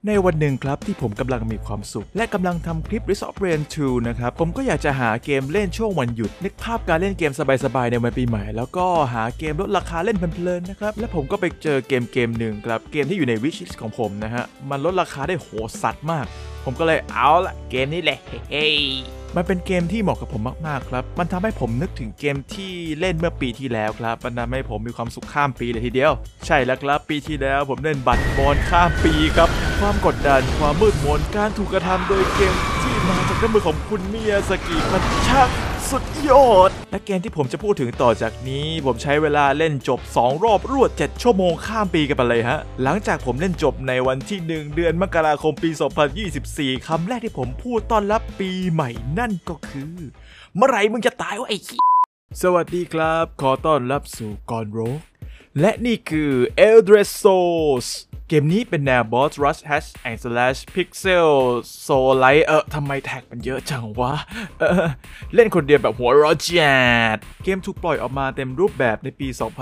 ในวันหนึ่งครับที่ผมกำลังมีความสุขและกำลังทำคลิป Risk of Rain 2 นะครับผมก็อยากจะหาเกมเล่นช่วงวันหยุดนึกภาพการเล่นเกมสบายๆในวันปีใหม่แล้วก็หาเกมลดราคาเล่นเพลินๆนะครับและผมก็ไปเจอเกมหนึ่งครับเกมที่อยู่ใน wish list ของผมนะฮะมันลดราคาได้โหดสัตว์มากผมก็เลยเอาละเกมนี้แหละเฮ้มันเป็นเกมที่เหมาะกับผมมากๆครับมันทำให้ผมนึกถึงเกมที่เล่นเมื่อปีที่แล้วครับมันทำให้ผมมีความสุขข้ามปีเลยทีเดียวใช่แล้วครับปีที่แล้วผมเล่นบัตรบอลข้ามปีครับความกดดันความมืดมนการถูกกระทำโดยเกมที่มาจากน้ำมือของคุณมิยาสกิมันช่างสุดยอดและเกมที่ผมจะพูดถึงต่อจากนี้ผมใช้เวลาเล่นจบ2รอบรวด7ชั่วโมงข้ามปีกันไปเลยฮะหลังจากผมเล่นจบในวันที่1เดือนมกราคมปี2024คำแรกที่ผมพูดต้อนรับปีใหม่นั่นก็คือเมื่อไหร่มึงจะตายวะไอ้ขี้สวัสดีครับขอต้อนรับสู่กอนโรกและนี่คือ Eldritch Souls เกมนี้เป็นแนว Boss Rush Hack and Slash Pixel Soul-like ทำไมแท็กมันเยอะจังวะเล่นคนเดียวแบบหัวเราะจัดเกมถูกปล่อยออกมาเต็มรูปแบบในปี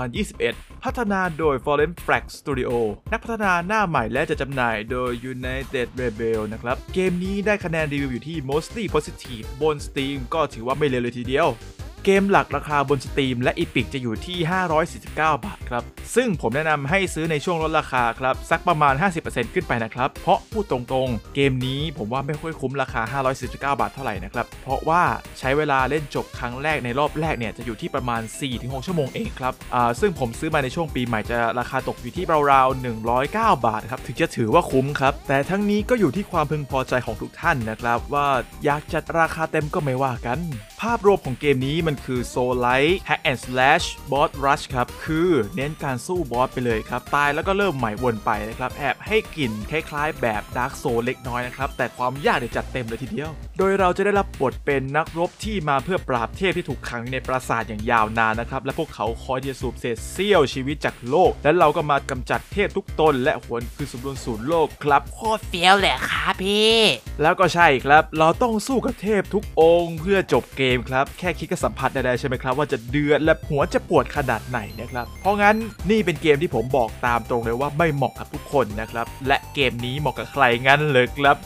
2021 พัฒนาโดย Fallen Flag Studio นักพัฒนาหน้าใหม่และจะจำหน่ายโดย United Rebel นะครับเกมนี้ได้คะแนนรีวิวอยู่ที่ Mostly Positive บน Steam ก็ถือว่าไม่เลวเลยทีเดียวเกมหลักราคาบน Steam และ Epic จะอยู่ที่549 บาทครับซึ่งผมแนะนำให้ซื้อในช่วงลดราคาครับสักประมาณ 50% ขึ้นไปนะครับเพราะพูดตรงๆเกมนี้ผมว่าไม่ค่อยคุ้มราคา549 บาทเท่าไหร่นะครับเพราะว่าใช้เวลาเล่นจบครั้งแรกในรอบแรกเนี่ยจะอยู่ที่ประมาณ 4-6 ชั่วโมงเองครับซึ่งผมซื้อมาในช่วงปีใหม่จะราคาตกอยู่ที่ราวๆ109 บาทครับถึงจะถือว่าคุ้มครับแต่ทั้งนี้ก็อยู่ที่ความพึงพอใจของทุกท่านนะครับว่าอยากจัดราคาเต็มก็ไม่ว่ากันภาพรวมของเกมนี้มันคือ Soul-like Hack and Slash Boss Rush ครับคือเน้นการสู้บอสไปเลยครับตายแล้วก็เริ่มใหม่วนไปนะครับแอบให้กลิ่นคล้ายๆแบบ Dark Souls เล็กน้อยนะครับแต่ความยากจัดเต็มเลยทีเดียวโดยเราจะได้รับบทเป็นนักรบที่มาเพื่อปราบเทพที่ถูกขังในปราสาทอย่างยาวนานนะครับและพวกเขาคอยที่จะสูบเศษเสี้ยวชีวิตจากโลกและเราก็มากำจัดเทพทุกตนและหวนคืนสมดุลศูนย์โลกครับโคตรเฟี้ยวเลยครับพี่แล้วก็ใช่ครับเราต้องสู้กับเทพทุกองค์เพื่อจบเกมครับแค่คิดก็สัมผัสได้ใช่ไหมครับว่าจะเดือดและหัวจะปวดขนาดไหนนะครับเพราะงั้นนี่เป็นเกมที่ผมบอกตามตรงเลยว่าไม่เหมาะกับทุกคนนะครับและเกมนี้เหมาะกับใครงั้นเลยครับ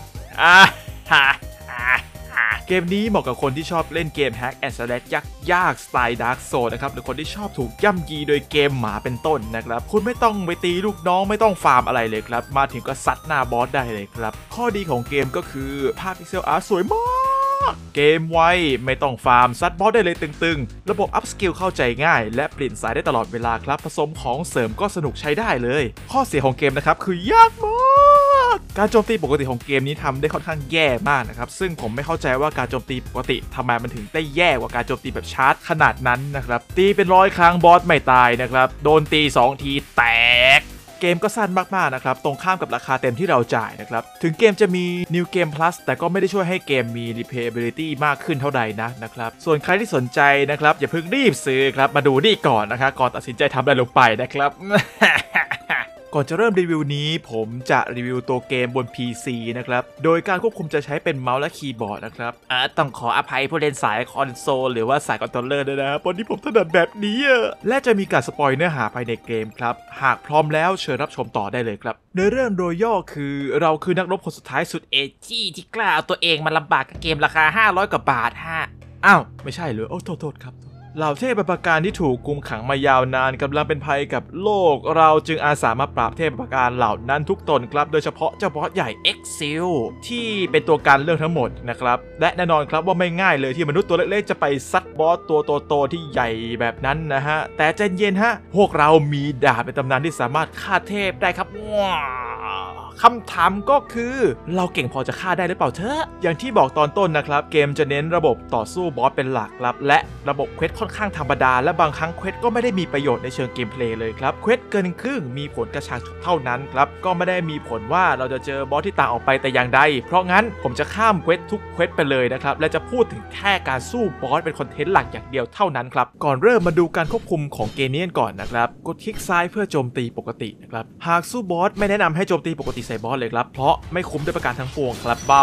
เกมนี้เหมาะกับคนที่ชอบเล่นเกม Hack and Slash ยากสไตล์ Dark Souls นะครับหรือคนที่ชอบถูกย่ำยีโดยเกมหมาเป็นต้นนะครับคุณไม่ต้องไปตีลูกน้องไม่ต้องฟาร์มอะไรเลยครับมาถึงก็ซัดหน้าบอสได้เลยครับข้อดีของเกมก็คือภาพพิกเซลอาร์ตสวยมากเกมไวไม่ต้องฟาร์มซัดบอสได้เลยตึงๆระบบอัพสกิลเข้าใจง่ายและเปลี่ยนสายได้ตลอดเวลาครับผสมของเสริมก็สนุกใช้ได้เลยข้อเสียของเกมนะครับคือยากมากการโจมตีปกติของเกมนี้ทำได้ค่อนข้างแย่มากนะครับซึ่งผมไม่เข้าใจว่าการโจมตีปกติทำไมมันถึงได้แย่กว่าการโจมตีแบบชาร์จขนาดนั้นนะครับตีเป็น100 ครั้งบอสไม่ตายนะครับโดนตี2 ทีแตกเกมก็สั้นมากๆนะครับตรงข้ามกับราคาเต็มที่เราจ่ายนะครับถึงเกมจะมี New Game Plus แต่ก็ไม่ได้ช่วยให้เกมมี Replayability มากขึ้นเท่าใดนะครับส่วนใครที่สนใจนะครับอย่าเพิ่งรีบซื้อครับมาดูนี่ก่อนนะครับก่อนตัดสินใจทำอะไรลงไปนะครับ ก่อนจะเริ่มรีวิวนี้ผมจะรีวิวตัวเกมบน PC นะครับโดยการควบคุมจะใช้เป็นเมาส์และคีย์บอร์ดนะครับต้องขออภัยผู้เล่นสายคอนโซลหรือว่าสายคอนโทรลเลอร์ด้วยนะวันนี้ผมถนัดแบบนี้และจะมีการสปอยเนื้อหาภายในเกมครับหากพร้อมแล้วเชิญรับชมต่อได้เลยครับเนื้อเรื่องโดยย่อคือเราคือนักรบคนสุดท้ายสุดเอจี้ที่กล้าเอาตัวเองมาลำบากกับเกมราคา500 กว่าบาทฮะอ้าวไม่ใช่เหรอโอ้โทษครับเหล่าเทพประการที่ถูกกุมขังมายาวนานกำลังเป็นภัยกับโลกเราจึงอาสามาปราบเทพประการเหล่านั้นทุกตนครับโดยเฉพาะเจ้าบอสใหญ่ Exil ที่เป็นตัวการเรื่องทั้งหมดนะครับและแน่นอนครับว่าไม่ง่ายเลยที่มนุษย์ตัวเล็กๆจะไปซัดบอสตัวโตๆที่ใหญ่แบบนั้นนะฮะแต่ใจเย็นฮะพวกเรามีดาบเป็นตำนานที่สามารถฆ่าเทพได้ครับคำถามก็คือเราเก่งพอจะฆ่าได้หรือเปล่าเธออย่างที่บอกตอนต้นนะครับเกมจะเน้นระบบต่อสู้บอสเป็นหลักครับและระบบเควสค่อนข้างธรรมดาและบางครั้งเควสก็ไม่ได้มีประโยชน์ในเชิงเกมเพลย์เลยครับเควสเกินครึ่งมีผลกระชากเท่านั้นครับก็ไม่ได้มีผลว่าเราจะเจอบอสที่ต่างออกไปแต่อย่างใดเพราะงั้นผมจะข้ามเควสทุกเควสไปเลยนะครับและจะพูดถึงแค่การสู้บอสเป็นคอนเทนต์หลักอย่างเดียวเท่านั้นครับก่อนเริ่มมาดูการควบคุมของเกมนี้ก่อนนะครับกดคลิกซ้ายเพื่อโจมตีปกตินะครับหากสู้บอสไม่แนะนำให้โจมตีปกติใส่บอสเลยครับเพราะไม่คุ้มด้วยประการทั้งปวงครับเบา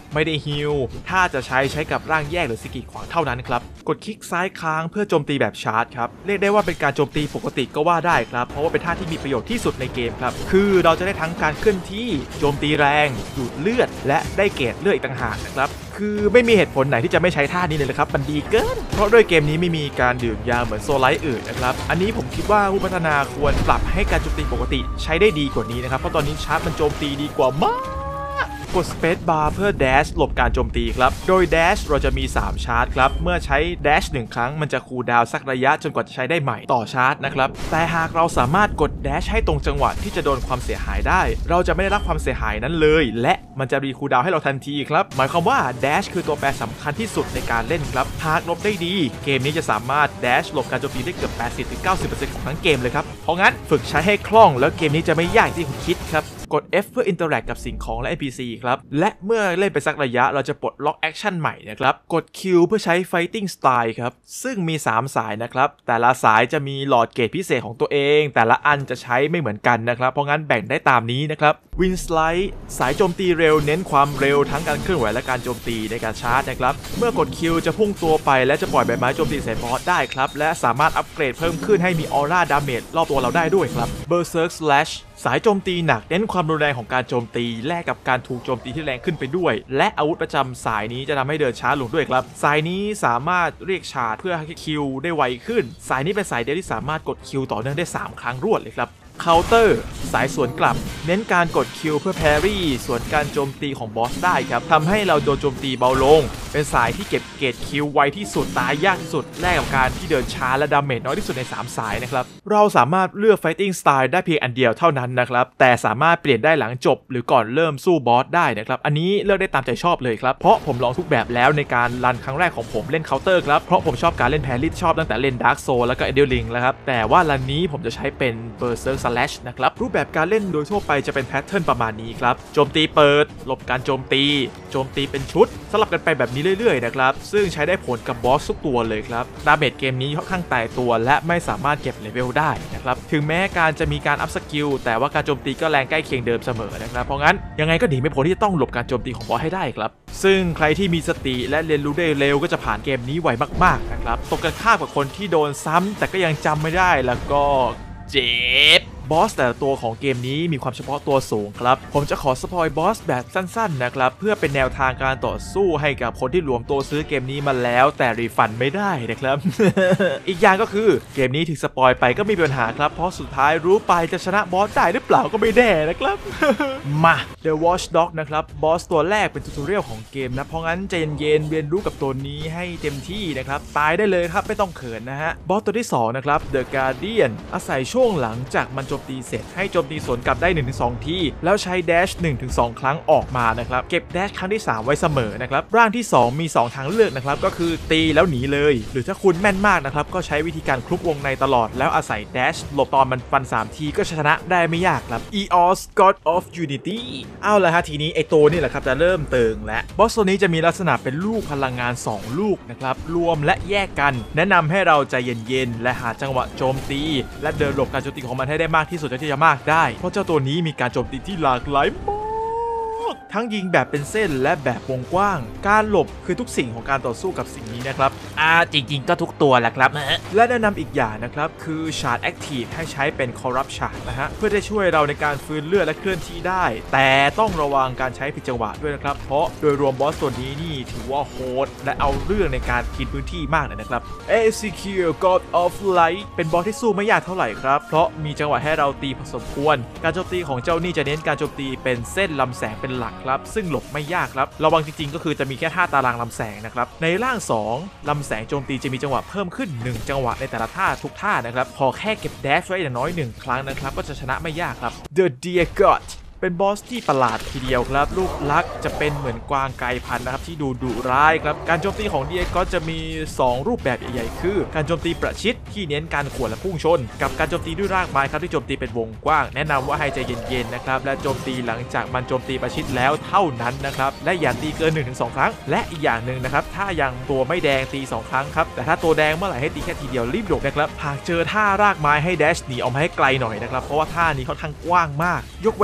ไม่ได้ฮีลถ้าจะใช้กับร่างแยกหรือสกิขวางเท่านั้นครับกดคลิกซ้ายค้างเพื่อโจมตีแบบชาร์จครับเรียกได้ว่าเป็นการโจมตีปกติก็ว่าได้ครับเพราะว่าเป็นท่าที่มีประโยชน์ที่สุดในเกมครับคือเราจะได้ทั้งการเคลื่อนที่โจมตีแรงดูดเลือดและได้เกรดเลือดอีกต่างหากนะครับคือไม่มีเหตุผลไหนที่จะไม่ใช้ท่านี้เลยครับมันดีเกินเพราะด้วยเกมนี้ไม่มีการดื่มยาเหมือนโซลไลท์อื่นนะครับอันนี้ผมคิดว่าผู้พัฒนาควรปรับให้การโจมตีปกติใช้ได้ดีกว่านี้นะครับเพราะตอนนี้ชาร์จมันโจมตีดีกว่ามากกด Space Bar เพื่อ Dash หลบการโจมตีครับโดย Dash เราจะมี3ชาร์จครับเมื่อใช้ Dash 1 ครั้งมันจะคูลดาวน์สักระยะจนกว่าจะใช้ได้ใหม่ต่อชาร์จนะครับแต่หากเราสามารถกด Dash ให้ตรงจังหวะที่จะโดนความเสียหายได้เราจะไม่ได้รับความเสียหายนั้นเลยและมันจะรีคูลดาวน์ให้เราทันทีครับหมายความว่า Dash คือตัวแปรสำคัญที่สุดในการเล่นครับหากหลบได้ดีเกมนี้จะสามารถ Dash หลบการโจมตีได้เกือบ 80-90% ของทั้งเกมเลยครับเพราะงั้นฝึกใช้ให้คล่องแล้วเกมนี้จะไม่ยากที่คุณคิดครับกด F เพื่อ interact กับสิ่งของและ NPC ครับและเมื่อเล่นไปสักระยะเราจะปลดล็อกแอคชั่นใหม่นะครับกด Q เพื่อใช้ fighting style ครับซึ่งมี3สายนะครับแต่ละสายจะมีหลอดเกรดพิเศษของตัวเองแต่ละอันจะใช้ไม่เหมือนกันนะครับเพราะงั้นแบ่งได้ตามนี้นะครับ Wind Slide สายโจมตีเร็วเน้นความเร็วทั้งการเคลื่อนไหวและการโจมตีในการชาร์จนะครับเมื่อกด Q จะพุ่งตัวไปและจะปล่อยใบไม้โจมตีใส่บอสได้ครับและสามารถอัปเกรดเพิ่มขึ้นให้มีออร่าดาเมจรอบตัวเราได้ด้วยครับ Berserk Slash สายโจมตีหนักเน้นความรุนแรงของการโจมตีแลกกับการถูกโจมตีที่แรงขึ้นไปด้วยและอาวุธประจำสายนี้จะทำให้เดินช้าลงด้วยครับสายนี้สามารถเรียกชาร์จเพื่อให้คิวได้ไวขึ้นสายนี้เป็นสายเดียวที่สามารถกดคิวต่อเนื่องได้3 ครั้งรวดเลยครับเคาน์เตอร์สายสวนกลับเน้นการกดคิวเพื่อแพรี่ส่วนการโจมตีของบอสได้ครับทำให้เราโดนโจมตีเบาลงเป็นสายที่เก็บเกรดคิวไวที่สุดตายยากที่สุดแลกกับการที่เดินช้าและดาเมจน้อยที่สุดใน3สายนะครับเราสามารถเลือก Fighting Style ได้เพียงอันเดียวเท่านั้นนะครับแต่สามารถเปลี่ยนได้หลังจบหรือก่อนเริ่มสู้บอสได้นะครับอันนี้เลือกได้ตามใจชอบเลยครับเพราะผมลองทุกแบบแล้วในการรันครั้งแรกของผมเล่นเคาน์เตอร์ครับเพราะผมชอบการเล่นแพรี่ชอบตั้งแต่เล่น Dark Soul แล้วก็ Elden Ring แล้วครับแต่ว่ารันนี้ผมจะใช้เป็น Berserk Slash นะครับรูปแบบการเล่นโดยทั่วไปจะเป็นแพทเทิร์นประมาณนี้ครับโจมตีเปิดหลบการโจมตีเป็นชุดสลับกันไปแบบนี้เรื่อยๆนะครับซึ่งใช้ได้ผลกับบอสทุกตัวเลยครับดาเมจเกมนี้ค่อนข้างตายตัวและไม่สามารถเก็บเลเวลได้นะครับถึงแม้การจะมีการอัพสกิลแต่ว่าการโจมตีก็แรงใกล้เคียงเดิมเสมอนะครับเพราะงั้นยังไงก็หนีไม่พ้นที่จะต้องหลบการโจมตีของบอสให้ได้ครับซึ่งใครที่มีสติและเรียนรู้ได้เร็วก็จะผ่านเกมนี้ไวมากๆนะครับตกกันข้ามกับคนที่โดนซ้ำแต่ก็ยังจำไม่ได้แล้วก็เจ็บบอสแต่ละตัวของเกมนี้มีความเฉพาะตัวสูงครับผมจะขอสปอยบอสแบบสั้นๆนะครับเพื่อเป็นแนวทางการต่อสู้ให้กับคนที่รวมตัวซื้อเกมนี้มาแล้วแต่รีฟันไม่ได้นะครับ อีกอย่างก็คือเกมนี้ถึงสปอยไปก็ไม่มีปัญหาครับเพราะสุดท้ายรู้ไปจะชนะบอสได้หรือเปล่าก็ไม่แน่นะครับ มา The Watchdog นะครับบอสตัวแรกเป็นทูตอเรียลของเกมนะเพราะงั้นใจเย็นๆเรียนรู้กับตัวนี้ให้เต็มที่นะครับตายได้เลยครับไม่ต้องเขินนะฮะบอสตัวที่2นะครับ The Guardian อาศัยช่วงหลังจากมันโจมตีเสร็จให้โจมตีสวนกลับได้ 1-2 ทีแล้วใช้ Dash 1-2 ครั้งออกมานะครับเก็บ Dash ครั้งที่3ไว้เสมอนะครับร่างที่2มี2ทางเลือกนะครับก็คือตีแล้วหนีเลยหรือถ้าคุณแม่นมากนะครับก็ใช้วิธีการคลุกวงในตลอดแล้วอาศัย Dash หลบตอนมันฟัน3ทีก็ชนะได้ไม่ยากครับ Eos God of Unity เอาละฮะทีนี้ไอตัวนี่แหละครับจะเริ่มเติงและบอสตัวนี้จะมีลักษณะเป็นลูกพลังงาน2ลูกนะครับรวมและแยกกันแนะนำให้เราใจเย็นๆและหาจังหวะโจมตีและเดินหลบการโจมตีของมันให้ได้มากที่สุดที่จะมากได้เพราะเจ้าตัวนี้มีการโจมตีที่หลากหลายมากทั้งยิงแบบเป็นเส้นและแบบวงกว้างการหลบคือทุกสิ่งของการต่อสู้กับสิ่งนี้นะครับจริงๆก็ทุกตัวแหละครับและแนะนำอีกอย่างนะครับคือชาร์จแอคทีฟให้ใช้เป็นคอร์รัปชาร์จนะฮะเพื่อจะช่วยเราในการฟื้นเลือดและเคลื่อนที่ได้แต่ต้องระวังการใช้ผิดจังหวะด้วยนะครับเพราะโดยรวมบอสตัวนี้นี่ถือว่าโหดและเอาเรื่องในการกินพื้นที่มากเลยนะครับ Ezekiel God of Light เป็นบอสที่สู้ไม่ยากเท่าไหร่ครับเพราะมีจังหวะให้เราตีพอสมควรการโจมตีของเจ้านี่จะเน้นการโจมตีเป็นเส้นลำแสงเป็นหลักครับซึ่งหลบไม่ยากครับระวังจริงๆก็คือจะมีแค่ท่าตารางลำแสงนะครับในร่าง2ลำแสงโจมตีจะมีจังหวะเพิ่มขึ้น1จังหวะในแต่ละท่าทุกท่านะครับพอแค่เก็บแดชไว้อย่างน้อย1ครั้งนะครับก็จะชนะไม่ยากครับ The Deer God เป็นบอสที่ประหลาดทีเดียวครับรูปลักษณ์จะเป็นเหมือนกวางไกรพันธุ์นะครับที่ดุร้ายครับการโจมตีของเดียก็จะมี2รูปแบบใหญ่ๆคือการโจมตีประชิดที่เน้นการข่วนและพุ่งชนกับการโจมตีด้วยรากไม้ครับที่โจมตีเป็นวงกว้างแนะนำว่าให้ใจเย็นๆนะครับและโจมตีหลังจากมันโจมตีประชิดแล้วเท่านั้นนะครับและอย่าตีเกิน 1-2 ครั้งและอีกอย่างหนึ่งนะครับถ้ายังตัวไม่แดงตี2ครั้งครับแต่ถ้าตัวแดงเมื่อไหร่ให้ตีแค่ทีเดียวรีบหลบนะครับหากเจอท่ารากไม้ให้แดชหนีออกมาให้ไกลหน่อยนะครับเพราะว่าท่านี้ค่อนข้างกว้างมากยกเว้นเราจะ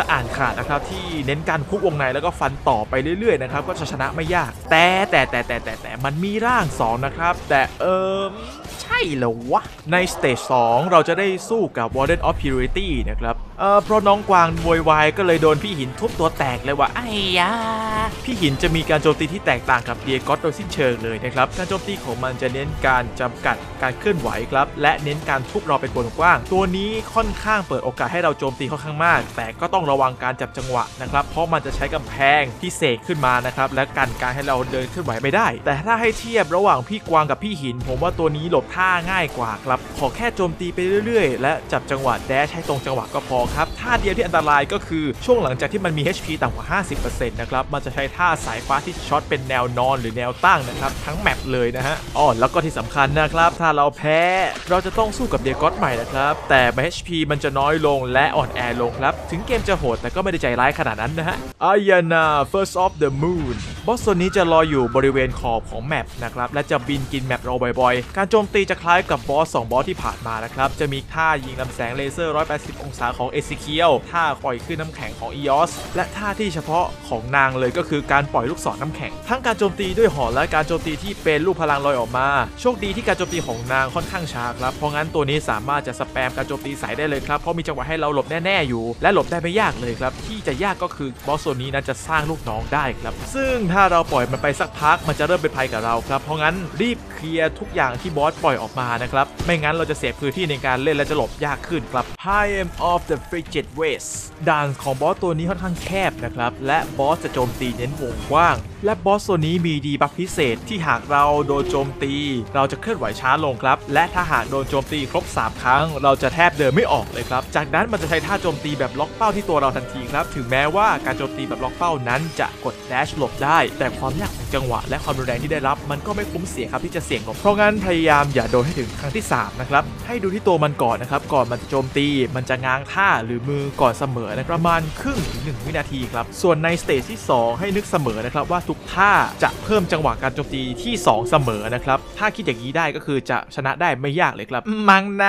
อ่านขาดนะครับที่เน้นการคุกวงในแล้วก็ฟันต่อไปเรื่อยๆนะครับก็จะชนะไม่ยากแต่มันมีร่าง2นะครับแต่ใช่เหรอวะในสเตจ2เราจะได้สู้กับ Warden of Purity นะครับเพราะน้องกวางโวยวายก็เลยโดนพี่หินทุบตัวแตกเลยว่ะไอ้ยาพี่หินจะมีการโจมตีที่แตกต่างกับเดียกอสโดยสิ้นเชิงเลยนะครับการโจมตีของมันจะเน้นการจำกัดการเคลื่อนไหวครับและเน้นการทุบเราเป็นวงกว้างตัวนี้ค่อนข้างเปิดโอกาสให้เราโจมตีค่อนข้างมากแต่ก็ต้องระวังการจับจังหวะนะครับเพราะมันจะใช้กำแพงที่เสกขึ้นมานะครับและกันการให้เราเดินเคลื่อนไหวไม่ได้แต่ถ้าให้เทียบระหว่างพี่กวางกับพี่หินผมว่าตัวนี้หลบท่าง่ายกว่าครับขอแค่โจมตีไปเรื่อยๆและจับจังหวะแดชให้ตรงจังหวะก็พอครับท่าเดียวที่อันตรายก็คือช่วงหลังจากที่มันมี HP ต่ำกว่า 50% นะครับมันจะใช้ท่าสายฟ้าที่ช็อตเป็นแนวนอนหรือแนวตั้งนะครับทั้งแมปเลยนะฮะแล้วก็ที่สำคัญนะครับถ้าเราแพ้เราจะต้องสู้กับเดียกอสใหม่นะครับแต่ HP มันจะน้อยลงและอ่อนแอลงครับถึงเกมจะโหดแต่ก็ไม่ได้ใจร้ายขนาดนั้นนะฮะAyana First of the Moon บอสตัวนี้จะรออยู่บริเวณขอบของแมปนะครับและจะบินกินแมปเราบ่อยๆการโจมตีจะคล้ายกับบอส2บอสที่ผ่านมานะครับจะมีท่ายิงลำแสงเลเซอร์180องศาของเอซิเคียวท่าปล่อยคลื่นน้ำแข็งของอีออสและท่าที่เฉพาะของนางเลยก็คือการปล่อยลูกศรน้ำแข็งทั้งการโจมตีด้วยหอกและการโจมตีที่เป็นลูกพลังลอยออกมาโชคดีที่การโจมตีของนางค่อนข้างช้าครับเพราะงั้นตัวนี้สามารถจะสแปมการโจมตีใส่ได้เลยครับเพราะมีจังหวะให้เราหลบแน่ๆอยู่และหลบได้ไม่ยากเลยครับที่จะยากก็คือบอสตัวนี้นั้นจะสร้างลูกน้องได้ครับซึ่งถ้าเราปล่อยมันไปสักพักมันจะเริ่มเป็นภัยกับเราครับเพราะงั้นรีบเคลียร์ทุกอย่างที่บอสปล่อยออกมานะครับไม่งั้นเราจะเสียพื้นที่ในการเล่นและจะหลบยากขึ้นครับ Hymn of the Frigid West ด่านของบอสตัวนี้ค่อนข้างแคบนะครับและบอสจะโจมตีเน้นวงกว้างและบอสตัวนี้มีดีบัฟพิเศษที่หากเราโดนโจมตีเราจะเคลื่อนไหวช้าลงครับและถ้าหากโดนโจมตีครบ3ครั้งเราจะแทบเดินไม่ออกเลยครับจากนั้นมันจะใช้ท่าโจมตีแบบล็อกเป้าที่ตัวเราทันทีครับถึงแม้ว่าการโจมตีแบบล็อกเป้านั้นจะกดแดชหลบได้แต่ความยากของจังหวะและความรุนแรงที่ได้รับมันก็ไม่คุ้มเสียครับที่จะเสี่ยงหลบเพราะงั้นพยายามอย่าโดนให้ถึงครั้งที่3นะครับให้ดูที่ตัวมันก่อนนะครับก่อนมันจะโจมตีมันจะง้างท่าหรือมือก่อนเสมอนะประมาณครึ่งถึง1วินาทีครับส่วนในสเตจที่2ให้นึกเสมอนะครับว่าทุกท่าจะเพิ่มจังหวะการโจมตีที่2เสมอนะครับถ้าคิดอย่างนี้ได้ก็คือจะชนะได้ไม่ยากเลยครับมั้งนะ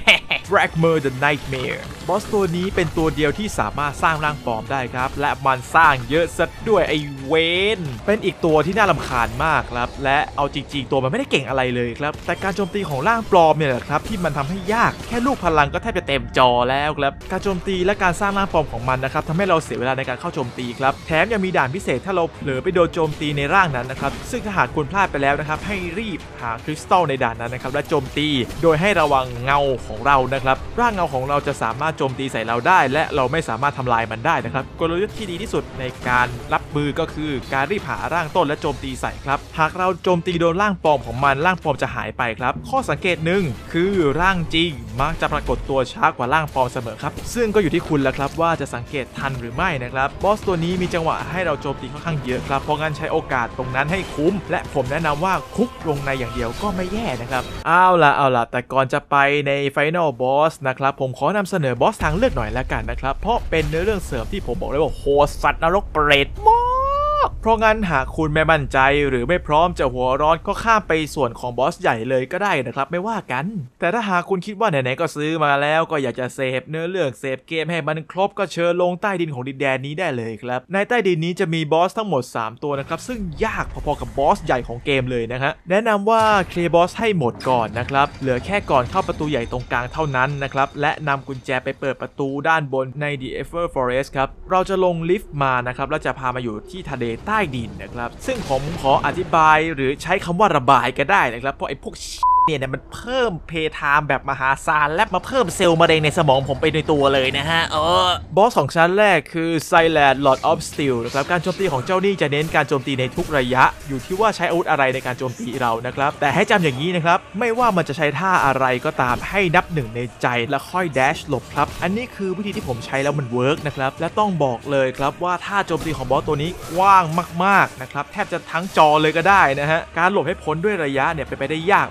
Dragmer the Nightmare บอสตัวนี้เป็นตัวเดียวที่สามารถสร้างร่างปลอมได้ครับและมันสร้างเยอะซะด้วยไอเวนเป็นอีกตัวที่น่ารำคาญมากครับและเอาจริงๆตัวมันไม่ได้เก่งอะไรเลยครับแต่การโจมตีของร่างปลอมเนี่ยแหละครับที่มันทำให้ยากแค่ลูกพลังก็แทบจะเต็มจอแล้วครับการโจมตีและการสร้างร่างปลอมของมันนะครับทำให้เราเสียเวลาในการเข้าโจมตีครับแถมยังมีด่านพิเศษถ้าเราเผลอไปโดนโจมตีในร่างนั้นนะครับซึ่งถ้าหากคุณพลาดไปแล้วนะครับให้รีบหาคริสตัลในด่านนั้นนะครับและโจมตีโดยให้ระวังเงาของเรานะครับร่างเงาของเราจะสามารถโจมตีใส่เราได้และเราไม่สามารถทำลายมันได้นะครับกลยุทธ์ที่ดีที่สุดในการรับมือก็คือการรีบหาร่างต้นและโจมตีใส่ครับหากเราโจมตีโดนร่างปลอมของมันร่างปลอมจะหายไปครับข้อสังเกตหนึ่งคือร่างจริงมักจะปรากฏตัวช้ากว่าร่างปลอมเสมอครับซึ่งก็อยู่ที่คุณแล้วครับว่าจะสังเกตทันหรือไม่นะครับบอสตัวนี้มีจังหวะให้เราโจมตีค่อนข้างเยอะครับเพราะงั้นใช้โอกาสตรงนั้นให้คุ้มและผมแนะนำว่าคุกลงในอย่างเดียวก็ไม่แย่นะครับเอาล่ะแต่ก่อนจะไปใน Final Boss นะครับผมขอนำเสนอบอสทางเลือกหน่อยแล้วกันนะครับเพราะเป็นเนื้อเรื่องเสริมที่ผมบอกเลยว่าโหดสัตว์นรกเปรตมากเพราะงั้นหากคุณไม่มั่นใจหรือไม่พร้อมจะหัวร้อนก็ข้ามไปส่วนของบอสใหญ่เลยก็ได้นะครับไม่ว่ากันแต่ถ้าหากคุณคิดว่าไหนๆก็ซื้อมาแล้วก็อยากจะเสพเนื้อเรื่องเสพเกมให้มันครบก็เชิญลงใต้ดินของดินแดนนี้ได้เลยครับในใต้ดินนี้จะมีบอสทั้งหมด3ตัวนะครับซึ่งยากพอๆกับบอสใหญ่ของเกมเลยนะฮะแนะนำว่าเคลียร์บอสให้หมดก่อนนะครับเหลือแค่ก่อนเข้าประตูใหญ่ตรงกลางเท่านั้นนะครับและนำกุญแจไปเปิดประตูด้านบนใน The Ever Forest ครับเราจะลงลิฟต์มานะครับแล้วจะพามาอยู่ที่ทะเลใต้ดินนะครับซึ่งผมขออธิบายหรือใช้คำว่าระบายก็ได้นะครับเพราะไอ้พวกเนี่ยมันเพิ่มเพย์ไทม์แบบมหาศาลและมาเพิ่มเซลล์มะเร็งในสมองผมไปในตัวเลยนะฮะบอสของชั้นแรกคือ Silent Lord of Steel นะครับการโจมตีของเจ้านี่จะเน้นการโจมตีในทุกระยะอยู่ที่ว่าใช้อาวุธอะไรในการโจมตีเรานะครับแต่ให้จำอย่างนี้นะครับไม่ว่ามันจะใช้ท่าอะไรก็ตามให้นับ1ในใจแล้วค่อยแดชหลบครับอันนี้คือวิธีที่ผมใช้แล้วมันเวิร์กนะครับและต้องบอกเลยครับว่าท่าโจมตีของบอสตัวนี้กว้างมากๆนะครับแทบจะทั้งจอเลยก็ได้นะฮะการหลบให้พ้นด้วยระยะเนี่ยเป็นไปได้ยากมากเพราะงั้น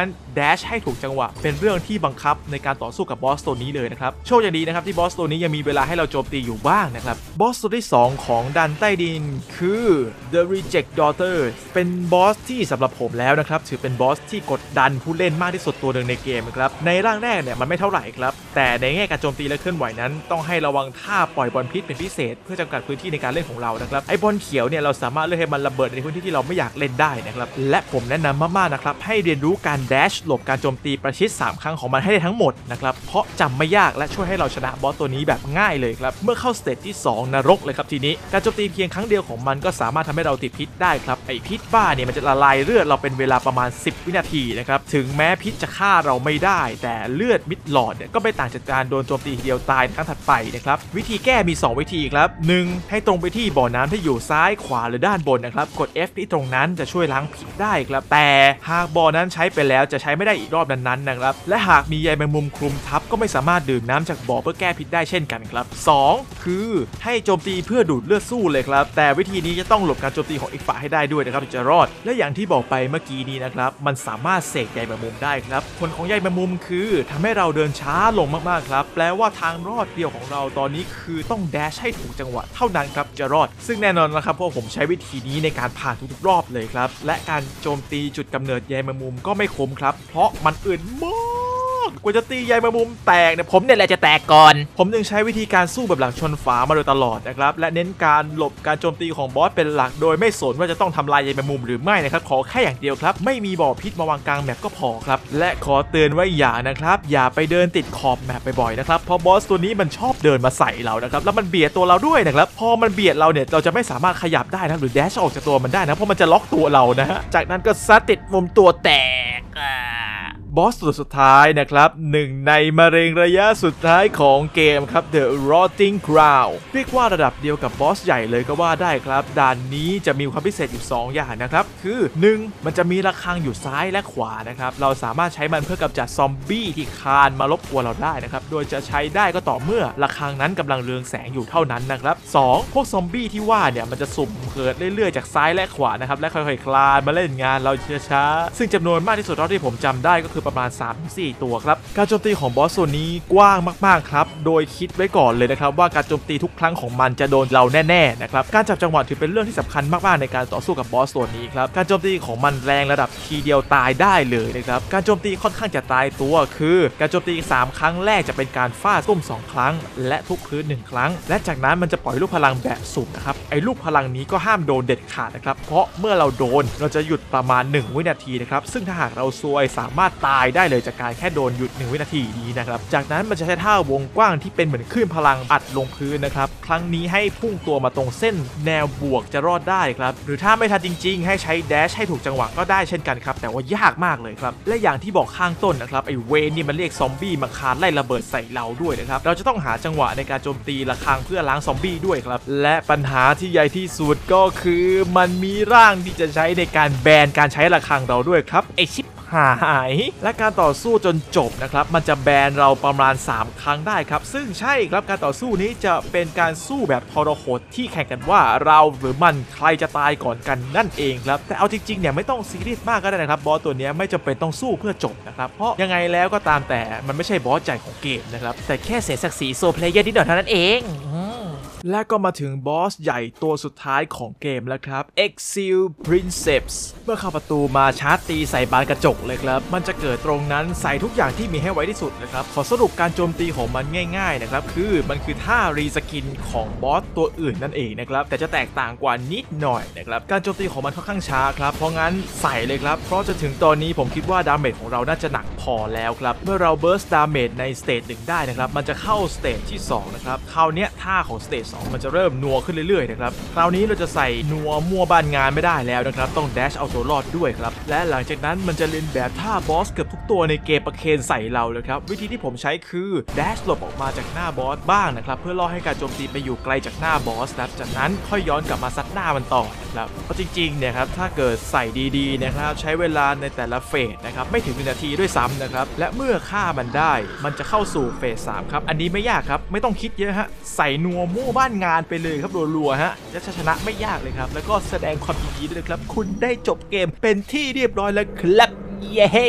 นั้นแดชให้ถูกจังหวะเป็นเรื่องที่บังคับในการต่อสู้กับบอสตัวนี้เลยนะครับโชคดีนะครับที่บอสตัวนี้ยังมีเวลาให้เราโจมตีอยู่บ้างนะครับบอสตัวที่2ของดันใต้ดินคือ The Reject Daughter เป็นบอสที่สำหรับผมแล้วนะครับถือเป็นบอสที่กดดันผู้เล่นมากที่สุดตัวหนึ่งในเกมครับในร่างแรกเนี่ยมันไม่เท่าไหร่ครับแต่ในแง่การโจมตีและเคลื่อนไหวนั้นต้องให้ระวังท่าปล่อยบอลพิษเป็นพิเศษเพื่อจำกัดพื้นที่ในการเล่นของเรานะครับไอ้บอลเขียวเนี่ยเราสามารถเลือกให้มันระเบิดในพื้นที่ที่เราไม่อยากเล่นได้นะครับและผมแนะนำมากๆนะครับให้เรียนรู้การแดชหลบการโจมตีประชิด3ครั้งของมันให้ได้ทั้งหมดนะครับเพราะจำไม่ยากและช่วยให้เราชนะบอสตัวนี้แบบง่ายเลยครับเมื่อเข้าสเตจที่2นรกเลยครับทีนี้การโจมตีเพียงครั้งเดียวของมันก็สามารถทำให้เราติดพิษได้ครับไอ้พิษบ้าเนี่ยมันจะละลายเลือดเราเป็นเวลาประมาณ10วินาทีนะครับถึงแม้พิษจะฆ่าเราไม่ได้แต่เลือดมิดหลอดเนี่ยก็ไม่ต่างจากการโดนโจมตีทีเดียวตายครั้งถัดไปนะครับวิธีแก้มี2วิธีครับ1ให้ตรงไปที่บ่อน้ำที่อยู่ซ้ายขวาหรือด้านบนนะครับกด F ที่ตรงนั้นจะช่วยล้างพิษได้ครับแต่หากบ่อนั้นใช้ไปแล้วจะใช้ไม่ได้อีกรอบนั้นๆนะครับและหากมีใยแมงมุมคลุมทับก็ไม่สามารถดื่มน้ำจากบ่อเพื่อแก้พิษได้เช่นกันครับ2คือให้โจมตีเพื่อดูดเลือดสู้เลยครับแต่วิธีนี้จะต้องหลบการโจมตีของอีกฝ่ายให้ได้ด้วยนะครับถึงจะรอดและอย่างที่บอกไปเมื่อกี้นี้นะครับมันสามารถเสกใยแมงมุมได้ครับผลของใยแมงมุมคือทำให้เราเดินช้าลงมากๆครับแปลว่าทางรอดเดียวของเราตอนนี้คือต้องแดชให้ถูกจังหวะเท่านั้นครับจะรอดซึ่งแน่นอนนะครับเพราะผมใช้วิธีนี้ในการผ่านทุกๆรอบเลยครับและการโจมตีจุดกำเนิดใยแมงมุมก็ไม่คุ้มครับเพราะมันอื่นมากกว่าจะตีใยแมงมุมแตกเนี่ยผมเนี่ยแหละจะแตกก่อนผมจึงใช้วิธีการสู้แบบหลังชนฝามาโดยตลอดนะครับและเน้นการหลบการโจมตีของบอสเป็นหลักโดยไม่สนว่าจะต้องทำลายใยแมงมุมหรือไม่นะครับขอแค่อย่างเดียวครับไม่มีบ่อพิษมาวางกลางแมปก็พอครับและขอเตือนไว้นะครับอย่าไปเดินติดขอบแมปบ่อยๆนะครับเพราะบอสตัวนี้มันชอบเดินมาใส่เรานะครับแล้วมันเบียดตัวเราด้วยนะครับพอมันเบียดเราเนี่ยเราจะไม่สามารถขยับได้นะหรือแดชออกจากตัวมันได้นะเพราะมันจะล็อกตัวเรานะฮะจากนั้นก็ซัดติดมุมตัวแตกบอสตัวสุดท้ายนะครับหนึ่งในมะเร็งระยะสุดท้ายของเกมครับ The Rotting Crown เรียกว่าระดับเดียวกับบอสใหญ่เลยก็ว่าได้ครับด่านนี้จะมีความพิเศษอยู่2อย่างนะครับคือ 1. มันจะมีระฆังอยู่ซ้ายและขวานะครับเราสามารถใช้มันเพื่อกำจัดซอมบี้ที่คานมารบกวนเราได้นะครับโดยจะใช้ได้ก็ต่อเมื่อระฆังนั้นกำลังเรืองแสงอยู่เท่านั้นนะครับ 2. พวกซอมบี้ที่ว่าเนี่ยมันจะสุ่มเกิดเรื่อยๆจากซ้ายและขวานะครับและค่อยๆคลานมาเล่นงานเราช้าๆซึ่งจำนวนมากที่สุดเท่าที่ผมจำได้ก็คือประมาณ 3-4 ตัวครับการโจมตีของบอสตัวนี้กว้างมากๆครับโดยคิดไว้ก่อนเลยนะครับว่าการโจมตีทุกครั้งของมันจะโดนเราแน่ๆนะครับการจับจังหวะถือเป็นเรื่องที่สำคัญมากๆในการต่อสู้กับบอสตัวนี้ครับการโจมตีของมันแรงระดับทีเดียวตายได้เลยนะครับการโจมตีค่อนข้างจะตายตัวคือการโจมตี3ครั้งแรกจะเป็นการฟาดตุ้ม2ครั้งและทุบพื้น1ครั้งและจากนั้นมันจะปล่อยลูกพลังแบบสุ่มนะครับไอ้ลูกพลังนี้ก็ห้ามโดนเด็ดขาดนะครับเพราะเมื่อเราโดนเราจะหยุดประมาณ1วินาทีนะครับซึ่งถ้าหากเราซวยสามารถตายได้เลยจากการแค่โดนหยุด1วินาทีนี้นะครับจากนั้นมันจะใช้ท่าวงกว้างที่เป็นเหมือนคลื่นพลังอัดลงพื้นนะครับครั้งนี้ให้พุ่งตัวมาตรงเส้นแนวบวกจะรอดได้ครับหรือถ้าไม่ทันจริงๆให้ใช้แดชให้ถูกจังหวะก็ได้เช่นกันครับแต่ว่ายากมากเลยครับและอย่างที่บอกข้างต้นนะครับไอ้เวนนี่มันเรียกซอมบี้มาคานไล่ระเบิดใส่เราด้วยนะครับเราจะต้องหาจังหวะในการโจมตีระฆังเพื่อล้างซอมบี้ด้วยครับและปัญหาที่ใหญ่ที่สุดก็คือมันมีร่างที่จะใช้ในการแบนการใช้ระฆังเราด้วยครับไอ้ชิปหายและการต่อสู้จนจบนะครับมันจะแบนเราประมาณ3ครั้งได้ครับซึ่งใช่ครับการต่อสู้นี้จะเป็นการสู้แบบทรหดที่แข่งกันว่าเราหรือมันใครจะตายก่อนกันนั่นเองครับแต่เอาจริงๆเนี่ยไม่ต้องซีเรียสมากก็ได้นะครับบอสตัวนี้ไม่จำเป็นต้องสู้เพื่อจบนะครับเพราะยังไงแล้วก็ตามแต่มันไม่ใช่บอสใหญ่ของเกมนะครับแต่แค่เสียศักดิ์ศรีโซเพลเยอร์นิดหน่อยเท่านั้นเองและก็มาถึงบอสใหญ่ตัวสุดท้ายของเกมแล้วครับ Exil Princeps เมื่อเข้าประตูมาชาร์จตีใส่บานกระจกเลยครับมันจะเกิดตรงนั้นใส่ทุกอย่างที่มีให้ไวที่สุดนะครับขอสรุปการโจมตีของมันง่ายๆนะครับคือมันคือท่ารีสกินของบอสตัวอื่นนั่นเองนะครับแต่จะแตกต่างกว่านิดหน่อยนะครับการโจมตีของมันค่อนข้างช้าครับเพราะงั้นใส่เลยครับเพราะจนถึงตอนนี้ผมคิดว่าดาเมจของเราน่าจะหนักพอแล้วครับเมื่อเราเบิร์สดาเมจในสเตจ1ได้นะครับมันจะเข้าสเตจที่2นะครับคราวนี้ท่าของสเตจ2มันจะเริ่มนัวขึ้นเรื่อยๆนะครับคราวนี้เราจะใส่นัวมั่วบ้านงานไม่ได้แล้วนะครับต้องแดชเอาตัวรอดด้วยครับและหลังจากนั้นมันจะเล่นแบบท่าบอสเกือบทุกตัวในเกมประเคนใส่เราเลยครับวิธีที่ผมใช้คือแดชหลบออกมาจากหน้าบอสบ้างนะครับเพื่อล่อให้การโจมตีไปอยู่ไกลจากหน้าบอสนะจากนั้นค่อยย้อนกลับมาซัดหน้ามันต่อนะครับเพราะจริงๆเนี่ยครับถ้าเกิดใส่ดีๆนะครับใช้เวลาในแต่ละเฟสนะครับไม่ถึง1นาทีด้วยซ้ำนะครับและเมื่อฆ่ามันได้มันจะเข้าสู่เฟส3ครับอันนี้ไม่ยากครับไม่ต้องคิดเยอะฮะใส่นัวมั่วบ้านงานไปเลยครับรัวๆฮะจะชนะไม่ยากเลยครับแล้วก็แสดงความยินดีด้วยครับคุณได้จบเกมเป็นที่เรียบร้อยแล้วครับเย้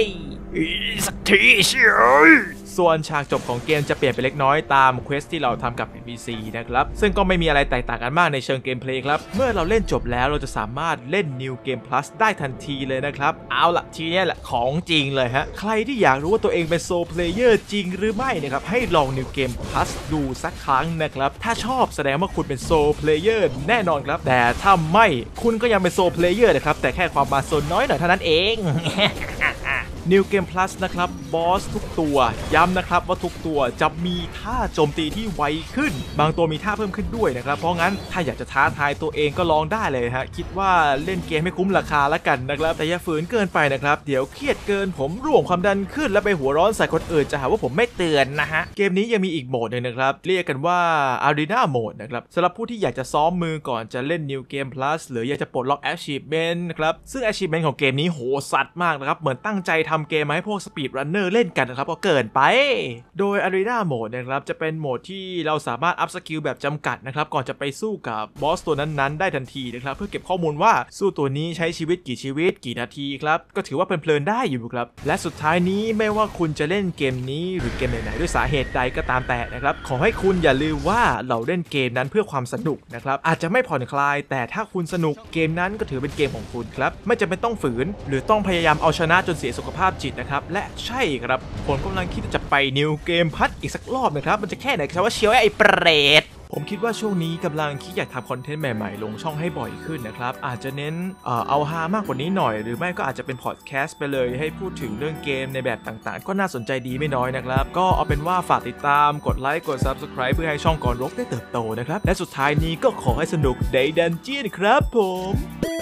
สักทีเชียวส่วนฉากจบของเกมจะเปลี่ยนไปเล็กน้อยตามเควสที่เราทำกับ NPC นะครับซึ่งก็ไม่มีอะไรแตกต่างกันมากในเชิงเกมเพลย์ครับเมื่อเราเล่นจบแล้วเราจะสามารถเล่น New Game Plus ได้ทันทีเลยนะครับเอาล่ะทีนี้แหละของจริงเลยฮะใครที่อยากรู้ว่าตัวเองเป็นโซลเพลเยอร์จริงหรือไม่นะครับให้ลอง New Game Plus ดูสักครั้งนะครับถ้าชอบแสดงว่าคุณเป็นโซลเพลเยอร์แน่นอนครับแต่ถ้าไม่คุณก็ยังเป็นโซลเพลเยอร์นะครับแต่แค่ความมาโซนน้อยหน่อยเท่านั้นเอง New Game Plus นะครับบอสทุกตัวย้ำนะครับว่าทุกตัวจะมีท่าโจมตีที่ไวขึ้นบางตัวมีท่าเพิ่มขึ้นด้วยนะครับเพราะงั้นถ้าอยากจะท้าทายตัวเองก็ลองได้เลยฮะคิดว่าเล่นเกมไม่คุ้มราคาละกันนะครับแต่อย่าฝืนเกินไปนะครับเดี๋ยวเครียดเกินผมร่วงความดันขึ้นแล้วไปหัวร้อนใส่คนอื่นจะหาว่าผมไม่เตือนนะฮะเกมนี้ยังมีอีกโหมดหนึ่งนะครับเรียกกันว่า Arena Mode นะครับสำหรับผู้ที่อยากจะซ้อมมือก่อนจะเล่น New Game Plus หรืออยากจะปลดล็อก Achievement นะครับซึ่ง Achievement ของเกมนี้โหสัตว์มากนะครับเหมือนตั้งใจทำเกมมาให้พวกSpeed Runner เล่นกันนะครับก็เกินไปโดย Arena Mode นะครับจะเป็นโหมดที่เราสามารถอัพสกิลแบบจำกัดนะครับก่อนจะไปสู้กับบอสตัวนั้นๆได้ทันทีนะครับเพื่อเก็บข้อมูลว่าสู้ตัวนี้ใช้ชีวิตกี่นาทีครับก็ถือว่าเพลินๆได้อยู่ครับและสุดท้ายนี้ไม่ว่าคุณจะเล่นเกมนี้หรือเกมไหนๆด้วยสาเหตุใดก็ตามแต่นะครับขอให้คุณอย่าลืมว่าเราเล่นเกมนั้นเพื่อความสนุกนะครับอาจจะไม่ผ่อนคลายแต่ถ้าคุณสนุกเกมนั้นก็ถือเป็นเกมของคุณครับไม่จำเป็นต้องฝืนหรือต้องพยายามเอาชนะจนเสียสุขภาพจิตนะครับและใช่ครับผมกำลังคิดจะไป New Game Plus อีกสักรอบนะครับมันจะแค่ไหนครับว่าเชียวไอ้เปรตผมคิดว่าช่วงนี้กำลังคิดอยากทำคอนเทนต์ใหม่ๆลงช่องให้บ่อยขึ้นนะครับอาจจะเน้นเอาฮามากกว่านี้หน่อยหรือไม่ก็อาจจะเป็นพอดแคสต์ไปเลยให้พูดถึงเรื่องเกมในแบบต่างๆก็น่าสนใจดีไม่น้อยนะครับก็เอาเป็นว่าฝากติดตามกดไลค์กด Subscribe เพื่อให้ช่องก่อนรกได้เติบโตนะครับและสุดท้ายนี้ก็ขอให้สนุกในดันเจี้ยนครับผม